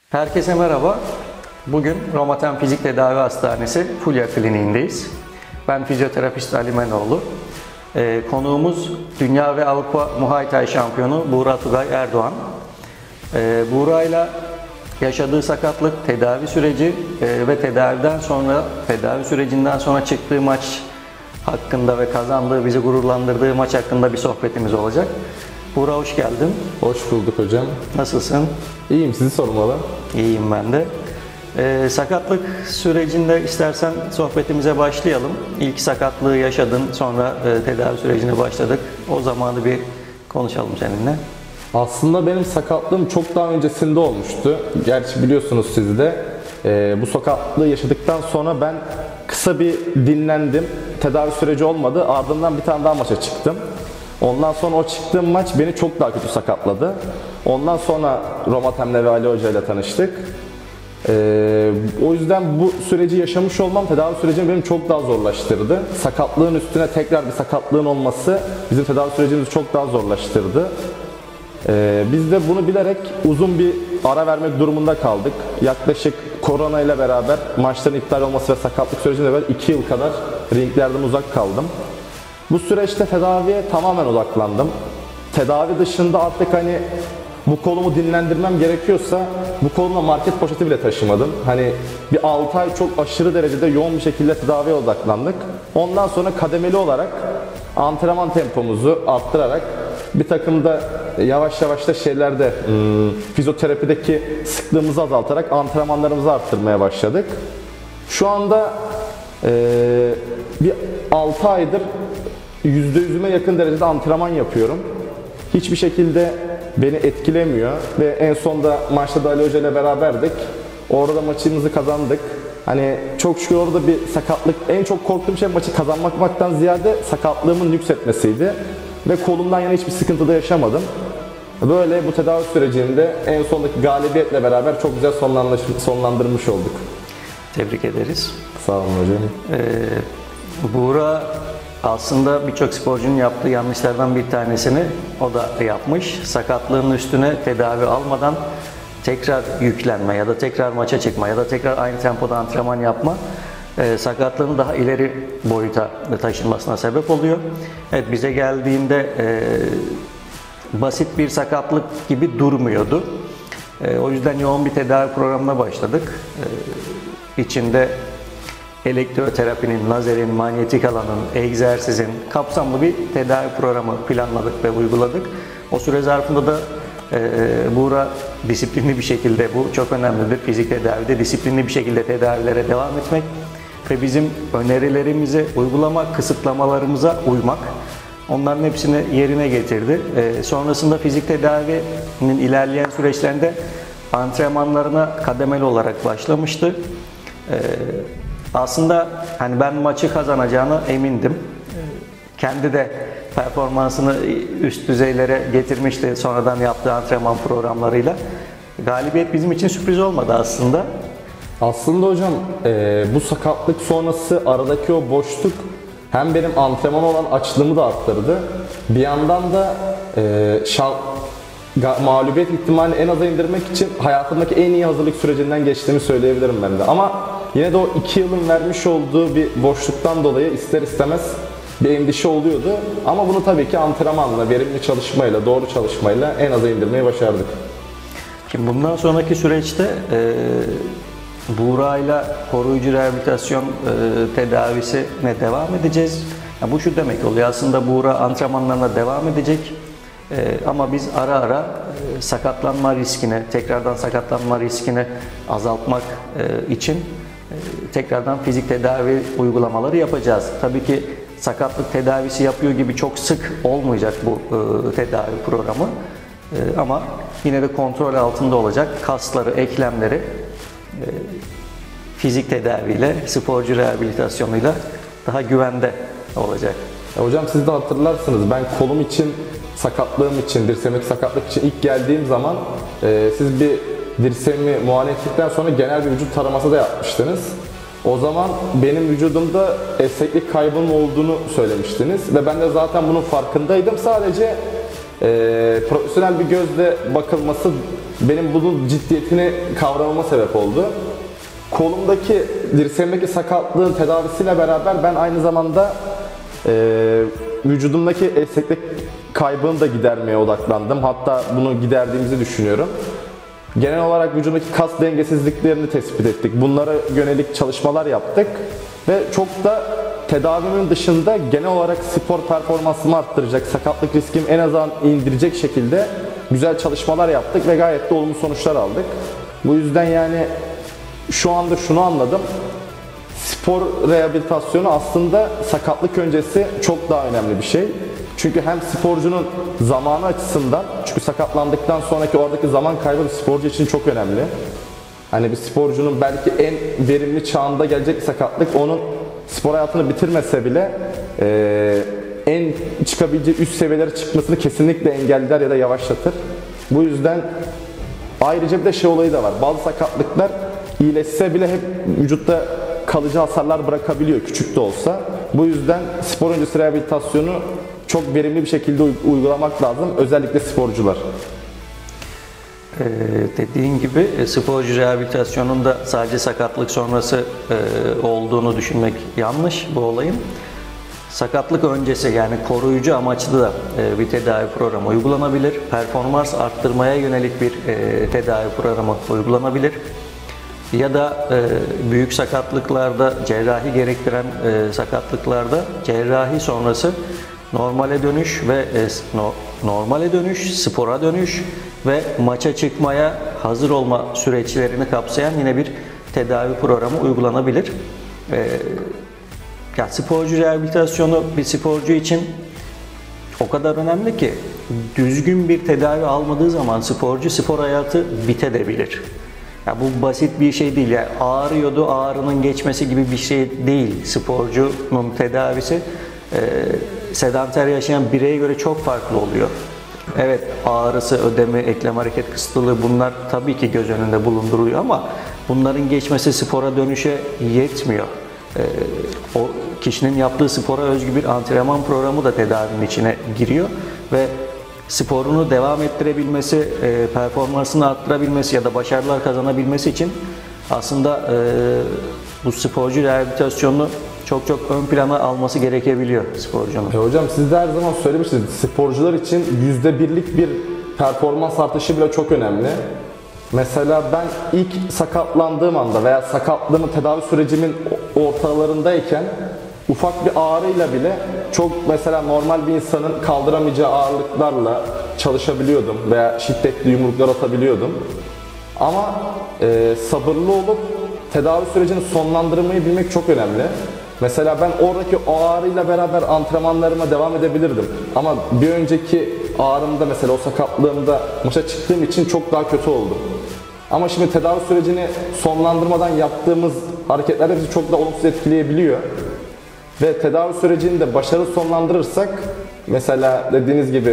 Herkese merhaba. Bugün Romaten Fizik Tedavi Hastanesi Fulya Kliniğindeyiz. Ben fizyoterapist Ali Menoğlu. Konuğumuz Dünya ve Avrupa Muay Thai şampiyonu Buğra Tugay Erdoğan. Buğra'yla yaşadığı sakatlık, tedavi süreci ve tedavi sürecinden sonra çıktığı maç hakkında ve kazandığı, bizi gururlandırdığı maç hakkında bir sohbetimiz olacak. Buğra, hoş geldin. Hoş bulduk hocam. Nasılsın? İyiyim, sizi sormalı. İyiyim ben de. Sakatlık sürecinde istersen sohbetimize başlayalım. İlk sakatlığı yaşadın, sonra tedavi sürecine başladık. O zamanı bir konuşalım seninle. Aslında benim sakatlığım çok daha öncesinde olmuştu. Gerçi biliyorsunuz siz de. Bu sakatlığı yaşadıktan sonra ben kısa bir dinlendim. Tedavi süreci olmadı. Ardından bir tane daha maça çıktım. Ondan sonra o çıktığım maç beni çok daha kötü sakatladı. Ondan sonra Romatem'le ve Ali Hoca ile tanıştık. O yüzden bu süreci yaşamış olmam tedavi sürecini benim çok daha zorlaştırdı. Sakatlığın üstüne tekrar bir sakatlığın olması bizim tedavi sürecimizi çok daha zorlaştırdı. Biz de bunu bilerek uzun bir ara vermek durumunda kaldık. Yaklaşık korona ile beraber maçların iptal olması ve sakatlık sürecinde beraber 2 yıl kadar ringlerden uzak kaldım. Bu süreçte tedaviye tamamen odaklandım. Tedavi dışında artık bu kolumu dinlendirmem gerekiyorsa bu kolumla market poşeti bile taşımadım. Bir 6 ay çok aşırı derecede yoğun bir şekilde tedaviye odaklandık. Ondan sonra kademeli olarak antrenman tempomuzu arttırarak bir takım da yavaş yavaş da fizyoterapideki sıklığımızı azaltarak antrenmanlarımızı arttırmaya başladık. Şu anda bir 6 aydır %100'üme yakın derecede antrenman yapıyorum. Hiçbir şekilde beni etkilemiyor ve en sonda maçta da Ali Hoca ile beraberdik. Orada maçımızı kazandık. Çok şükür orada bir sakatlık, en çok korktuğum şey maçı kazanmaktan ziyade sakatlığımın yükseltmesiydi. Ve kolumdan yana hiçbir sıkıntı da yaşamadım. Böyle bu tedavi sürecinde en sondaki galibiyetle beraber çok güzel sonlandırmış olduk. Tebrik ederiz. Sağ olun hocam. Buğra aslında birçok sporcunun yaptığı yanlışlardan bir tanesini o da yapmış. Sakatlığın üstüne tedavi almadan tekrar yüklenme ya da tekrar maça çıkma ya da tekrar aynı tempoda antrenman yapma sakatlığını daha ileri boyuta taşınmasına sebep oluyor. Evet, bize geldiğinde basit bir sakatlık gibi durmuyordu. O yüzden yoğun bir tedavi programına başladık. İçinde elektroterapinin, lazerin, manyetik alanın, egzersizin kapsamlı bir tedavi programı planladık ve uyguladık. O süre zarfında da Buğra disiplinli bir şekilde, bu çok önemlidir fizik tedavide, disiplinli bir şekilde tedavilere devam etmek ve bizim önerilerimizi uygulamak, kısıtlamalarımıza uymak, onların hepsini yerine getirdi. Sonrasında fizik tedavinin ilerleyen süreçlerinde antrenmanlarına kademeli olarak başlamıştı. Aslında ben maçı kazanacağına emindim. Kendi de performansını üst düzeylere getirmişti sonradan yaptığı antrenman programlarıyla. Galibiyet bizim için sürpriz olmadı aslında. Aslında hocam bu sakatlık sonrası aradaki o boşluk hem benim antrenmana olan açlığımı da arttırdı. Bir yandan da mağlubiyet ihtimalini en aza indirmek için hayatımdaki en iyi hazırlık sürecinden geçtiğimi söyleyebilirim ben de. Ama yine de o 2 yılın vermiş olduğu bir boşluktan dolayı ister istemez bir endişe oluyordu. Ama bunu tabii ki antrenmanla, verimli çalışmayla, doğru çalışmayla en aza indirmeyi başardık. Şimdi bundan sonraki süreçte Buğra'yla koruyucu rehabilitasyon tedavisine devam edeceğiz. Bu şu demek oluyor, aslında Buğra antrenmanlarına devam edecek. Ama biz ara ara sakatlanma riskini, tekrardan sakatlanma riskini azaltmak için tekrardan fizik tedavi uygulamaları yapacağız. Tabii ki sakatlık tedavisi yapıyor gibi çok sık olmayacak bu tedavi programı. Ama yine de kontrol altında olacak. Kasları, eklemleri fizik tedaviyle, sporcu rehabilitasyonuyla daha güvende olacak. Hocam siz de hatırlarsınız, ben kolum için, sakatlığım için, dirseğimdeki sakatlık için ilk geldiğim zaman siz bir dirseğimi muayene ettikten sonra genel bir vücut taraması da yapmıştınız. O zaman benim vücudumda esneklik kaybının olduğunu söylemiştiniz ve ben de zaten bunun farkındaydım. Sadece profesyonel bir gözle bakılması benim bunun ciddiyetini kavramama sebep oldu. Kolumdaki, dirseğimdeki sakatlığın tedavisiyle beraber ben aynı zamanda vücudumdaki esneklik kaybını da gidermeye odaklandım. Hatta bunu giderdiğimizi düşünüyorum. Genel olarak vücudumdaki kas dengesizliklerini tespit ettik. Bunlara yönelik çalışmalar yaptık ve çok da tedavimin dışında genel olarak spor performansımı arttıracak, sakatlık riskimi en azından indirecek şekilde güzel çalışmalar yaptık ve gayet de olumlu sonuçlar aldık. Bu yüzden yani şu anda şunu anladım. Spor rehabilitasyonu aslında sakatlık öncesi çok daha önemli bir şey. Çünkü hem sporcunun zamanı açısından, çünkü sakatlandıktan sonraki oradaki zaman kaybı bir sporcu için çok önemli. Hani bir sporcunun belki en verimli çağında gelecek bir sakatlık onun spor hayatını bitirmese bile en çıkabileceği üst seviyelere çıkmasını kesinlikle engeller ya da yavaşlatır. Bu yüzden ayrıca bir de şey olayı da var. Bazı sakatlıklar iyileşse bile hep vücutta kalıcı hasarlar bırakabiliyor, küçük de olsa. Bu yüzden spor öncesi rehabilitasyonu çok verimli bir şekilde uygulamak lazım, özellikle sporcular. Dediğin gibi sporcu rehabilitasyonunda sadece sakatlık sonrası olduğunu düşünmek yanlış bu olayın. Sakatlık öncesi, yani koruyucu amaçlı da bir tedavi programı uygulanabilir. Performans arttırmaya yönelik bir tedavi programı uygulanabilir. Ya da büyük sakatlıklarda, cerrahi gerektiren sakatlıklarda cerrahi sonrası normale dönüş ve normale dönüş, spora dönüş ve maça çıkmaya hazır olma süreçlerini kapsayan yine bir tedavi programı uygulanabilir. Ya sporcu rehabilitasyonu bir sporcu için o kadar önemli ki düzgün bir tedavi almadığı zaman sporcu spor hayatı bitebilir. Ya bu basit bir şey değil. Yani ağrıyordu, ağrının geçmesi gibi bir şey değil. Sporcunun tedavisi sedanter yaşayan bireye göre çok farklı oluyor. Evet, ağrısı, ödemi, eklem hareket kısıtlılığı, bunlar tabii ki göz önünde bulunduruluyor ama bunların geçmesi spora dönüşe yetmiyor. O kişinin yaptığı spora özgü bir antrenman programı da tedavinin içine giriyor ve sporunu devam ettirebilmesi, performansını arttırabilmesi ya da başarılar kazanabilmesi için aslında bu sporcu rehabilitasyonunu çok ön plana alması gerekebiliyor sporcunun. Hocam siz de her zaman söylemiştiniz, sporcular için %1'lik bir performans artışı bile çok önemli. Mesela ben ilk sakatlandığım anda veya sakatlığımın tedavi sürecimin ortalarındayken ufak bir ağrıyla bile çok mesela normal bir insanın kaldıramayacağı ağırlıklarla çalışabiliyordum veya şiddetli yumruklar atabiliyordum. Ama sabırlı olup tedavi sürecini sonlandırmayı bilmek çok önemli. Mesela ben oradaki o ağrıyla beraber antrenmanlarıma devam edebilirdim. Ama bir önceki ağrımda, mesela o sakatlığımda maça çıktığım için çok daha kötü oldu. Ama şimdi tedavi sürecini sonlandırmadan yaptığımız hareketler de bizi çok daha olumsuz etkileyebiliyor. Ve tedavi sürecini de başarılı sonlandırırsak, mesela dediğiniz gibi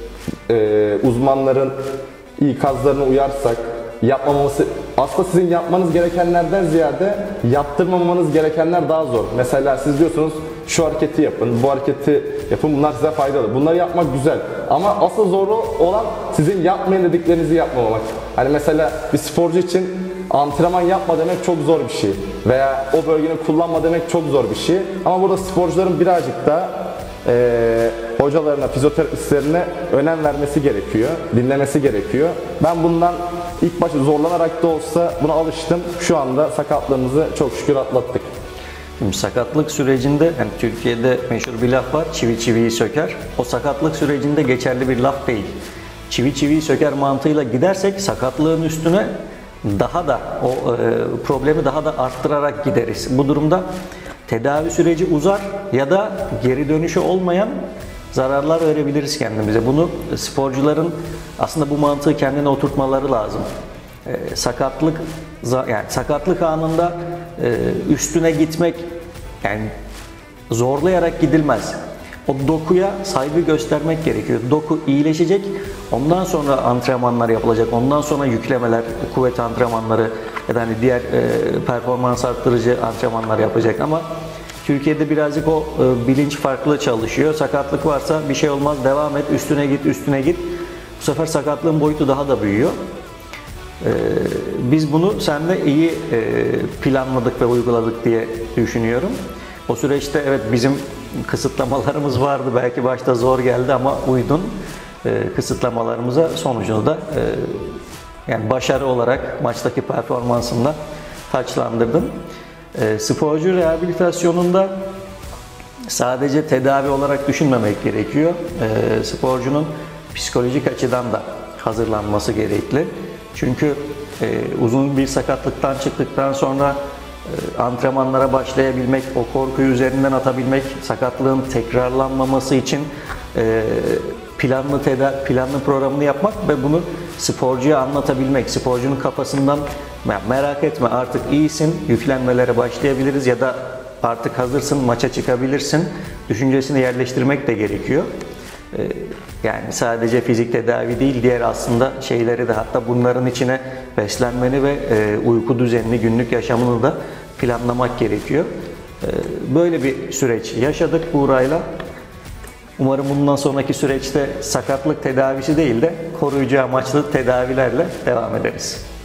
uzmanların ikazlarına uyarsak, yapmaması, aslında sizin yapmanız gerekenlerden ziyade yaptırmamanız gerekenler daha zor. Mesela siz diyorsunuz şu hareketi yapın, bu hareketi yapın, bunlar size faydalı. Bunları yapmak güzel ama asıl zoru olan sizin yapmayın dediklerinizi yapmamak. Hani mesela bir sporcu için antrenman yapma demek çok zor bir şey veya o bölgeni kullanma demek çok zor bir şey. Ama burada sporcuların birazcık da hocalarına, fizyoterapistlerine önem vermesi gerekiyor, dinlemesi gerekiyor. Ben bundan ilk başta zorlanarak da olsa buna alıştım. Şu anda sakatlığımızı çok şükür atlattık. Şimdi sakatlık sürecinde, yani Türkiye'de meşhur bir laf var, çivi çiviyi söker. O sakatlık sürecinde geçerli bir laf değil. Çivi çiviyi söker mantığıyla gidersek sakatlığın üstüne daha da o problemi daha da arttırarak gideriz. Bu durumda tedavi süreci uzar ya da geri dönüşü olmayan zararlar verebiliriz kendimize. Bunu sporcuların aslında bu mantığı kendine oturtmaları lazım. Sakatlık anında üstüne gitmek, yani zorlayarak gidilmez. O dokuya saygı göstermek gerekiyor. Doku iyileşecek, ondan sonra antrenmanlar yapılacak, ondan sonra yüklemeler, kuvvet antrenmanları ya da hani diğer performans arttırıcı antrenmanlar yapacak ama Türkiye'de birazcık o bilinç farklı çalışıyor. Sakatlık varsa bir şey olmaz, devam et, üstüne git, üstüne git. Bu sefer sakatlığın boyutu daha da büyüyor. Biz bunu seninle iyi planladık ve uyguladık diye düşünüyorum. O süreçte evet bizim kısıtlamalarımız vardı. Belki başta zor geldi ama uydun kısıtlamalarımıza, sonucunu da yani başarı olarak maçtaki performansımla taçlandırdım. Sporcu rehabilitasyonunda sadece tedavi olarak düşünmemek gerekiyor. Sporcunun psikolojik açıdan da hazırlanması gerekli. Çünkü uzun bir sakatlıktan çıktıktan sonra antrenmanlara başlayabilmek, o korkuyu üzerinden atabilmek, sakatlığın tekrarlanmaması için planlı programını yapmak ve bunu sporcuya anlatabilmek, sporcunun kafasından merak etme artık iyisin, yüklenmelere başlayabiliriz ya da artık hazırsın, maça çıkabilirsin düşüncesini yerleştirmek de gerekiyor. Yani sadece fizik tedavi değil, diğer aslında şeyleri de, hatta bunların içine beslenmeni ve uyku düzenini, günlük yaşamını da planlamak gerekiyor. Böyle bir süreç yaşadık Buğra'yla. Umarım bundan sonraki süreçte sakatlık tedavisi değil de koruyucu amaçlı tedavilerle devam ederiz.